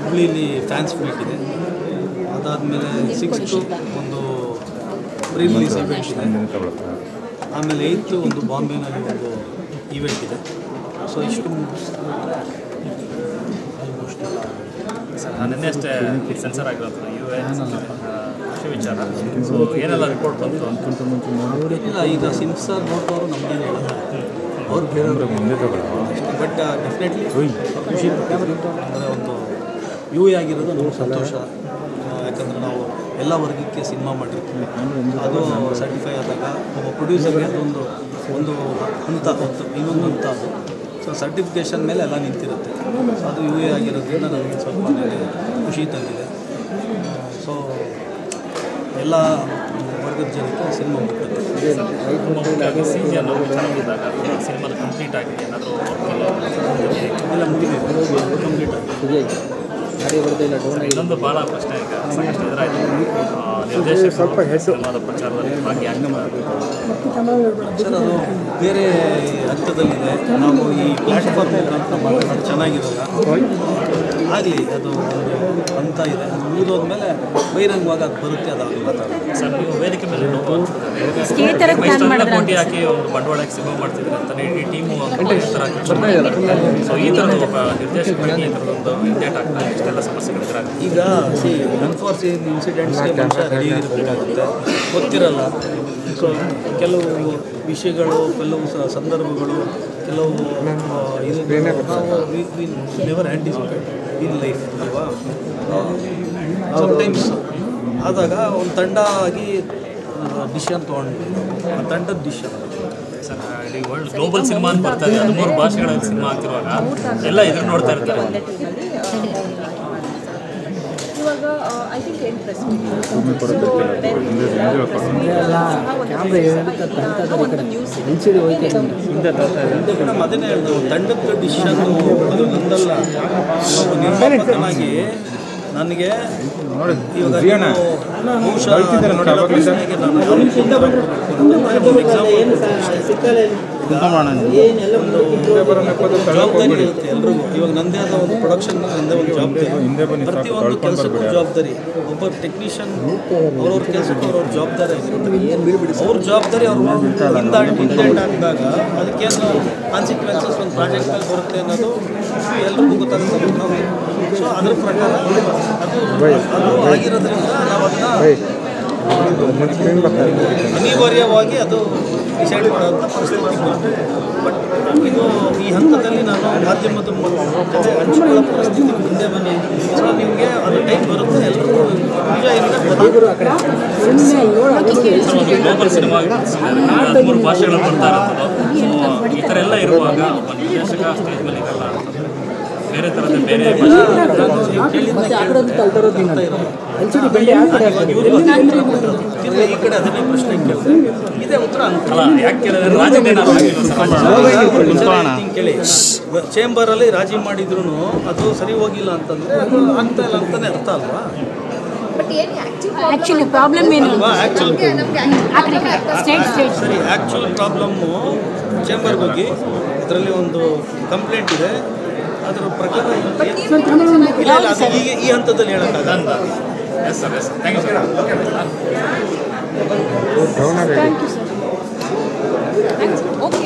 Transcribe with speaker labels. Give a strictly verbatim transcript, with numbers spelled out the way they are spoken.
Speaker 1: ಹುಬ್ಳಿಲಿ fans meet ಇದೆ. ಅದಾದಮೇಲೆ sixth ಒಂದು ಪ್ರೀ ರಿಲೀಸ್ ಇವೆಂಟ್ ಇದೆ. ಆಮೇಲೆ ಏಯ್ತು ಒಂದು ಬಾಂಬೆನಲ್ಲಿ ಒಂದು ಈವೆಂಟ್ ಇದೆ. ಸೊ ಇಷ್ಟು
Speaker 2: ನಿನ್ನೆ ಅಷ್ಟೇ ಸೆನ್ಸರ್ ಆಗಿರೋದು ಯು ಎ ಖುಷಿ ವಿಚಾರ. ಸೊ ಏನೆಲ್ಲ ರಿಪೋರ್ಟ್ ಬಂತು ಅಂತ
Speaker 1: ಇಲ್ಲ, ಈಗ ಸೆನ್ಸರ್ ನೋಡಿದವರು ನಮ್ಮದೇ ಹೇಳಲ್ಲ, ಅವ್ರು ಬೇರೆಯವ್ರಿಗೆ ಮುಂದೆ ತಗೊಳ್ಳೋ. ಬಟ್ ಡೆಫಿನೆಟ್ಲಿ ಖುಷಿ ಅಂದರೆ ಒಂದು ಯು ಎ ಆಗಿರೋದು ನಮಗೆ ಸಂತೋಷ. ಯಾಕಂದರೆ ನಾವು ಎಲ್ಲ ವರ್ಗಕ್ಕೆ ಸಿನಿಮಾ ಮಾಡಿರ್ತೀವಿ. ಅದು ಸರ್ಟಿಫೈ ಆದಾಗ ಒಬ್ಬ ಪ್ರೊಡ್ಯೂಸರ್ಗೆ ಅದೊಂದು ಒಂದು ಹಂತ ಹೊತ್ತು ಇನ್ನೊಂದು ಹಂತ ಅದು. ಸೊ ಸರ್ಟಿಫಿಕೇಷನ್ ಮೇಲೆ ಎಲ್ಲ ನಿಂತಿರುತ್ತೆ. ಸೊ ಅದು ಯು ಎ ಆಗಿರೋದ್ರಿಂದ ನನಗೆ ಸ್ವಲ್ಪ ನನಗೆ ಖುಷಿ ತಂದಿದೆ. ಸೊ ಎಲ್ಲ ವರ್ಗದ ಜನಕ್ಕೆ ಸಿನಿಮಾ ಮುಟ್ಟುತ್ತೆ.
Speaker 2: ಸಿ ಜಿ ಅನ್ನೋ ವಿಚಾರವಿದ್ದಾಗ ಸಿನಿಮಾದ ಕಂಪ್ಲೀಟ್ ಆಗಿದೆ ಏನಾದರೂ
Speaker 1: ಎಲ್ಲ ಮುಗಿದಿದೆ, ಕಂಪ್ಲೀಟ್ ಆಗಿದೆ.
Speaker 2: ಇನ್ನೊಂದು ಭಾಳ ಪ್ರಶ್ನೆ ಈಗ ಸಾಕಷ್ಟು ಎದುರಾಯಿತು. ನಿರ್ದೇಶಕ ಸ್ವಲ್ಪ ಸಿನಿಮಾದ ಪ್ರಚಾರದಲ್ಲಿ ಭಾಗಿಯಾಗ್ತಾರೆ
Speaker 1: ಸರ್, ಅದು ಬೇರೆ ಹಂತದಲ್ಲಿದೆ. ನಾವು ಈ ಪ್ಲ್ಯಾಟ್ಫಾರ್ಮ್ ಅಂತ ಮಾತಾಡೋದು ಚೆನ್ನಾಗಿರಲ್ಲ. ಆಗಲಿ, ಅದು ಹಂತ ಇದೆ. ಅದು ಮುಗಿದೋದ್ಮೇಲೆ ಬಹಿರಂಗವಾಗಿ ಅದು ಬರುತ್ತೆ, ಅದಾಗಲಿ ಮಾತಾಡೋದು.
Speaker 2: ಸರ್, ನೀವು ವೇದಿಕೆ ಮೇಲೆ ಕೋಟಿ ಹಾಕಿ ಒಂದು ಬಂಡವಾಳಕ್ಕೆ ಸಿನಿಮಾ ಮಾಡ್ತಿದ್ರೆ ಅಂತ ಇಡೀ ಟೀಮು ಸೊ ಈ ಥರದ ಒಬ್ಬ ನಿರ್ದೇಶಕರಿಗೆ ಈ ಥರದೊಂದು ಇಂಡೇಟ್ ಆಗ್ತದೆ, ಇಷ್ಟೆಲ್ಲ ಸಮಸ್ಯೆಗಳಿದ್ರಾಗ
Speaker 1: ಈಗ ಸಿ ಅನ್ಫಾರ್ಚುನೇಟ್ ಇನ್ಸಿಡೆಂಟ್ಸ್ಗೆ ಮನುಷ್ಯ ರೆಡಿ ಇರಬೇಕಾಗುತ್ತೆ, ಗೊತ್ತಿರಲ್ಲ. ಸೊ ಕೆಲವು ವಿಷಯಗಳು, ಕೆಲವು ಸಂದರ್ಭಗಳು, ಕೆಲವು ಇದು ನೆವರ್ ಆ್ಯಂಟಿಸಿಪೇಟ್ ಇನ್ ಲೈಫ್ ಅಲ್ವಾ. ಸಮ್ಟೈಮ್ಸ್ ಆದಾಗ ಒಂದು ತಂಡ ಆಗಿ ಡಿಸಿಷನ್ ತೊಗೊಂಡು ಆ ತಂಡದ ಡಿಸಿಷನ್
Speaker 2: ಸರ್, ಇಡೀ ವರ್ಲ್ಡ್ ಗ್ಲೋಬಲ್ ಸಿನಿಮಾ ಅಂತ ಬರ್ತಾರೆ, ಹದಿಮೂರು ಭಾಷೆಗಳಲ್ಲಿ ಸಿನಿಮಾ ಆಗ್ತಿರುವಾಗ ಎಲ್ಲ ಎದುರು ನೋಡ್ತಾ ಇರ್ತಾರೆ.
Speaker 3: ಇವಾಗ ಐ ಥಿಂಕ್ ಏನು ಪ್ರಶ್ನೆ
Speaker 1: ಮೇಡಮ್ ಅದನ್ನೇ ಹೇಳಿದ್ರು, ತಂಡದ ಡಿಸಿಷನ್ನು ಅದು ನಂದಲ್ಲ. ನಿರ್ಮಾಪಕನಾಗಿ ನನಗೆ ಇವಾಗ ಜವಾಬ್ದಾರಿ ಇರುತ್ತೆ ಎಲ್ರಿಗೂ. ಇವಾಗ ನಂದೇ ಆದ ಒಂದು ಪ್ರೊಡಕ್ಷನ್, ನಂದೇ ಒಂದು ಜವಾಬ್ದಾರಿ, ಪ್ರತಿಯೊಂದು ಕೆಲಸಕ್ಕೂ ಜವಾಬ್ದಾರಿ. ಒಬ್ಬ ಟೆಕ್ನಿಷಿಯನ್ ಅವ್ರವ್ರ ಕೆಲಸಕ್ಕೂ ಅವ್ರವ್ರ ಜವಾಬ್ದಾರಿ ಆಗಿರುತ್ತೆ. ಅವ್ರ ಜವಾಬ್ದಾರಿ ಅವ್ರು ಹಿಂದೆ ಹಿಂದೆಂಡ್ ಹಾಕಿದಾಗ ಅದಕ್ಕೇನು ಕಾನ್ಸಿಕ್ವೆನ್ಸಸ್ ಒಂದು ಪ್ರಾಜೆಕ್ಟ್ ಮೇಲೆ ಬರುತ್ತೆ ಅನ್ನೋದು ಎಲ್ರಿಗೂ ಗೊತ್ತಾಗುತ್ತೆ ನಾವು. ಸೊ ಅದ್ರ ಪ್ರಕಾರ ಅದು ಅದು ಆಗಿರೋದ್ರಿಂದ ನಾವು ಅದನ್ನು ಅನಿವಾರ್ಯವಾಗಿ ಅದು ಡಿಸೈಡ್ ಮಾಡೋಂಥ ಪರಿಸ್ಥಿತಿ ಬಂತು. ಬಟ್ ಇದು ಈ ಹಂತದಲ್ಲಿ ನಾನು ಮಾಧ್ಯಮದ ಜೊತೆ ಹಂಚಿಕೊಳ್ಳೋ ಪರಿಸ್ಥಿತಿ ಮುಂದೆ ಬನ್ನಿ. ಸೊ ನಿಮಗೆ ಅದು ಟೈಮ್ ಬರುತ್ತೆ, ಎಲ್ಲರಿಗೂ ನಿಜ
Speaker 2: ಗ್ಲೋಬಲ್ ಸಿನಿಮಾ ಹದಿಮೂರು ಭಾಷೆಗಳು ಬರ್ತಾ ಇರೋದು. ಈ ಥರ ಎಲ್ಲ ಇರುವಾಗ ಒಬ್ಬ ನಿರ್ದೇಶಕ ಸ್ಟೇಜ್ ಮೇಲೆ ಇರಲ್ಲ, ಬೇರೆ ಥರದ ಬೇರೆ ಈ
Speaker 1: ಕಡೆ ಅದನ್ನೇ ಪ್ರಶ್ನೆ ಕೇಳಿದೆ, ಇದೇ ಉತ್ತರ
Speaker 2: ಅಲ್ಲ. ಯಾಕೆ ಕೇಳಿದ್ರೆ ರಾಜಕೀಯ
Speaker 1: ಕೇಳಿ, ಚೇಂಬರಲ್ಲಿ ರಾಜಿ ಮಾಡಿದ್ರು ಅದು ಸರಿ ಹೋಗಿಲ್ಲ ಅಂತಂದ್ರೆ ಅದು ಆಗ್ತಾ ಇಲ್ಲ ಅಂತಾನೆ ಅರ್ಥ ಅಲ್ವಾ?
Speaker 3: ಆ್ಯಕ್ಚುಲಿ ಪ್ರಾಬ್ಲಮ್ ಏನು?
Speaker 1: ಸರಿ, ಆ್ಯಕ್ಚುಲ್ ಪ್ರಾಬ್ಲಮ್ಮು ಚೇಂಬರ್ಗೆ ಹೋಗಿ ಇದರಲ್ಲಿ ಒಂದು ಕಂಪ್ಲೇಂಟ್ ಇದೆ, ಅದರ ಪ್ರಕಾರ ಈಗ ಈ ಹಂತದಲ್ಲಿ ಹೇಳೋಕ್ಕಾಗಲ್ಲ.
Speaker 2: Yes sir, yes thank you sir.
Speaker 3: Thank you sir. Okay.